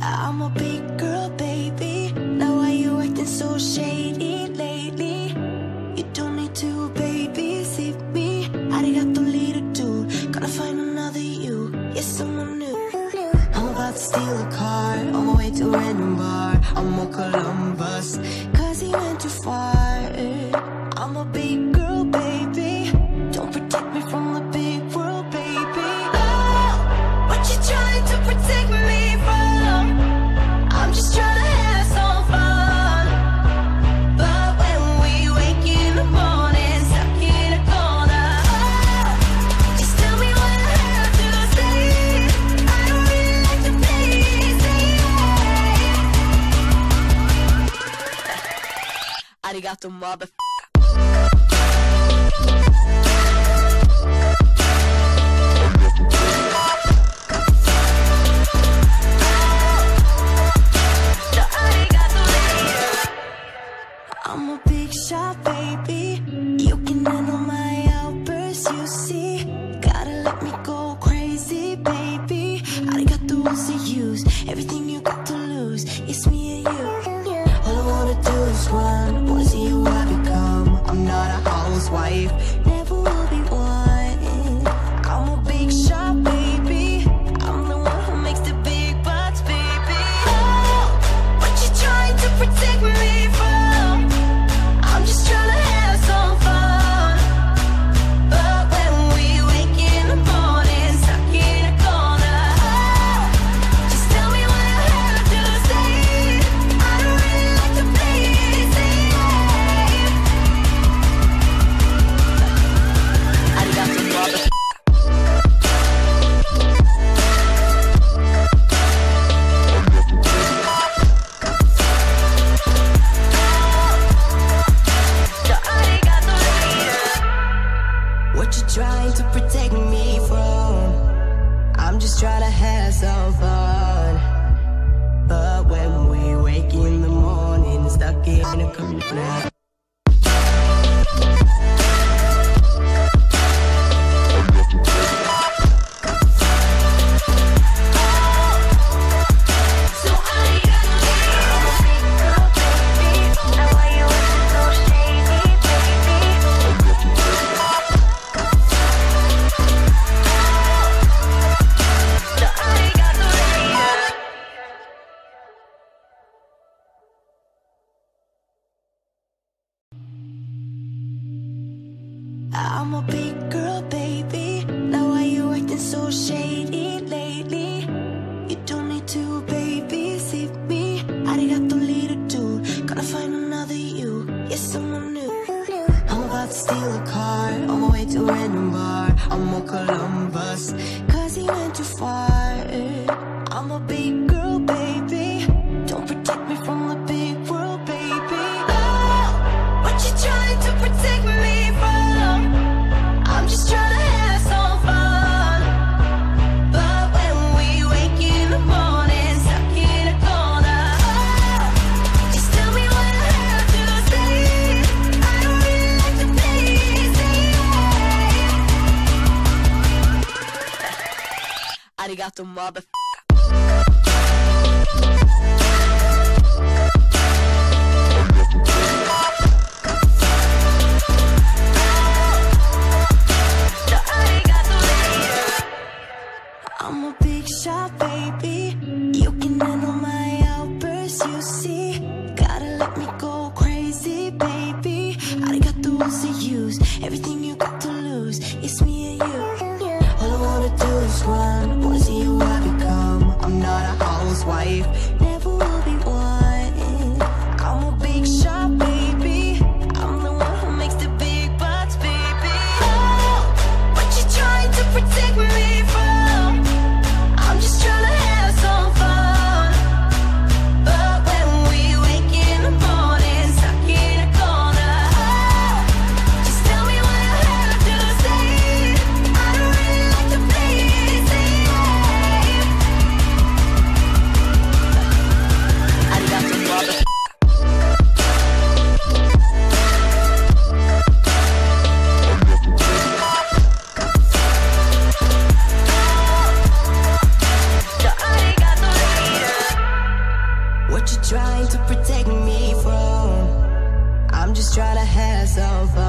I'm a big girl, baby. Now why you acting so shady lately? You don't need to babysit me. Arigato, little dude. Gonna find another you. Yes, someone new. I'm about to steal a car on my way to a random bar. I'm on Columbus, cause he went too far. I'm a big girl, baby. Don't protect me from the big world, baby. Oh, what you trying to protect me from? I'm just trying to have some fun. But when we wake in the morning, stuck in a corner, oh, just tell me what I have to say. I don't really like to play it safe. Arigato, mother. I'm a big shot, baby. You can handle my outbursts, you see. Gotta let me go crazy, baby. Arigato was to use everything you got to lose. It's me and you. All I wanna do is run. Wanna see who I become. I'm not a housewife, never will be one. I'm a big shot, baby. I'm the one who makes the big bucks, baby. Oh, what you trying to protect me from? I'm just trying to have some fun. But when we wake in the morning, stuck in a corner, oh, just tell me what I have to say. I don't really like to play it safe. Arigato, mother. What you trying to protect me from? I'm just trying to have some fun. But when we wake in the morning, stuck in a corner. I'm a big girl, baby. Now why you acting so shady lately? You don't need to babysit me. Arigato, little dude. Gonna find another you. Yes, someone new. I'm about to steal a car on my way to a random bar. I'm on Columbus, cause he went too far. I'm a big girl, baby. Don't protect me from the big world, baby. Oh, what you trying to protect me from? I'm just trying to have some fun. But when we wake in the morning, stuck in a corner, oh, just tell me what I have to say. I don't really like to play it safe. Arigato, mother. I'm a big shot, baby. You can handle my outbursts, you see. Gotta let me go crazy, baby. Arigato was to use everything you got to lose. It's me and you. All I wanna do is run. Wanna see who I become. I'm not a housewife, never will be one. I'm a big shot, baby. I'm the one who makes the big bucks, baby. Oh, what you trying to protect me from? I'm just trying to have some fun. But when we wake in the morning, stuck in a corner, oh, just tell me what I have to say. I don't really like to play it safe. protect me from. I'm just trying to have some fun.